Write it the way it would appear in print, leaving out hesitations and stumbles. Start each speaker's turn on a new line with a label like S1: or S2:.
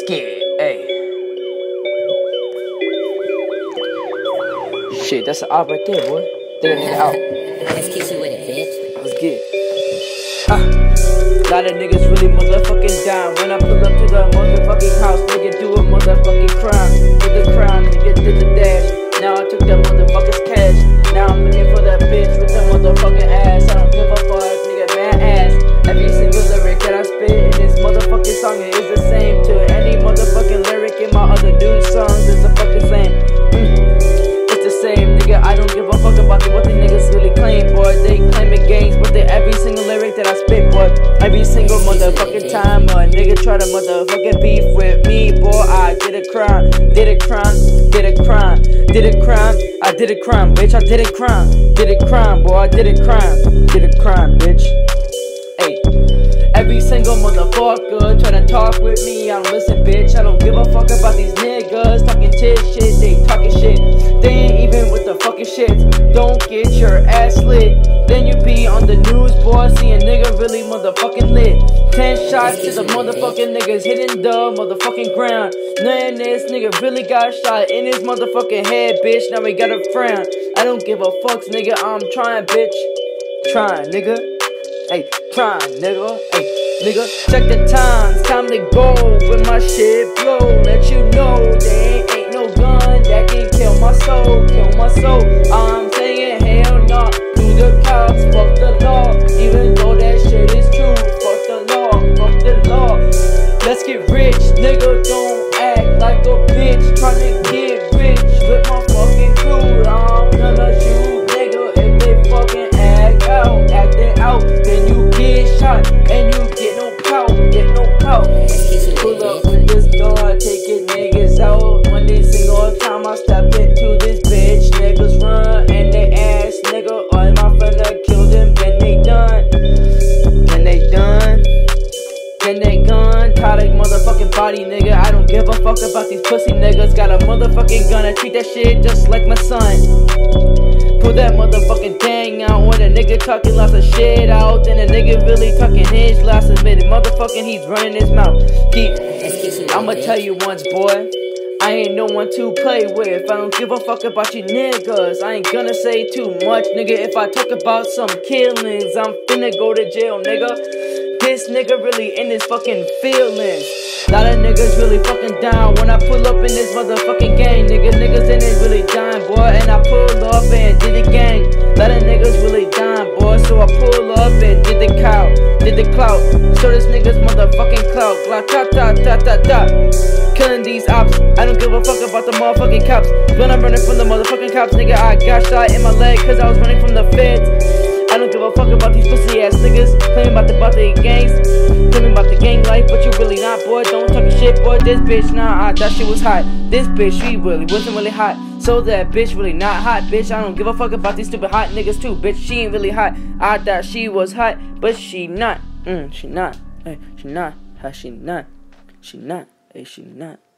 S1: Scared, hey. Shit, that's an op right there, boy. Take a nigga out.
S2: Let's kiss you with it, bitch.
S1: Let's get it. Lot of niggas really motherfucking down. When I pull up to the motherfucking house, nigga do a motherfucking crime. Did the crime, nigga did the dash. Now I took that motherfucker's cash. Now I'm looking for that bitch with the motherfucking ass. I don't give a fuck, nigga, mad ass. Every single lyric that I spit in this motherfucking song is the same to any motherfucking lyric in my other new songs. It's the fucking same. It's the same, nigga. I don't give a fuck about what the niggas really claim, boy. They claiming games, but they every single lyric that I spit, boy. Every single motherfucking time a nigga try to motherfucking beef with me, boy. I did a crime, did a crime, did a crime, did a crime. I did a crime, bitch. I did a crime, did a crime, boy. I did a crime, did a crime, bitch. Hey, every single motherfucker try to talk with me. I don't listen, bitch. I don't give a fuck about these niggas talking shit. They talking shit. They ain't even with the fucking shit. Don't get your ass lit. Then you be on the news, boy. See a nigga really motherfucking lit. 10 shots to the motherfucking niggas hitting the motherfucking ground. Knowing this nigga really got shot in his motherfucking head, bitch. Now he got a frown. I don't give a fuck, nigga. I'm trying, bitch. Trying, nigga. Hey, trying, nigga. Hey, nigga. Check the times. Time to go when my shit blow. Let you know there ain't no gun that can kill my soul. Kill my soul. I'm saying hell no to the cops. Fuck the law. Even though that shit is true. Fuck the law. Fuck the law. Let's get rich, nigga. Don't act like a bitch. Tryna get rich with my fucking crew. I'm gonna shoot, nigga, if they fucking act out. Acting out, then you get shot and you get no clout. Get no clout. Pull up with this gun, taking niggas out. One day single time I step into this bitch, niggas run and they ass, nigga. All my friends that killed them, then they done. Then they done. Then they gone, tired of motherfucking body, nigga. I don't give a fuck about these pussy niggas. Got a motherfucking gun, I treat that shit just like my son. Pull that motherfucking thing out when a nigga talking lots of shit out. Then a nigga really talking his last admitted. Motherfucking, he's running his mouth. I'ma tell you once, boy. I ain't no one to play with. I don't give a fuck about you niggas. I ain't gonna say too much, nigga. If I talk about some killings, I'm finna go to jail, nigga. This nigga really in his fucking feelings. Lot of niggas really fucking down when I pull up in this motherfucking gang, nigga. Niggas in it really dying, boy. And I pull up and did the gang. Lot of niggas really dying, boy. So I pull up and did the cow, did the clout. So this nigga's motherfucking clout. Glock, ta ta ta ta ta. Killing these ops. I don't give a fuck about the motherfucking cops. When I'm running from the motherfucking cops, nigga, I got shot in my leg cause I was running from the feds. I don't give a fuck about these pussy ass niggas claiming about the gangs, claiming about the gang life, but you really not, boy. Don't talk shit, boy. This bitch, nah, I thought she was hot. This bitch, she really wasn't really hot. So that bitch really not hot, bitch. I don't give a fuck about these stupid hot niggas too, bitch. She ain't really hot. I thought she was hot, but she not. She not. Hey, she not. How she not? She not. Hey, she not.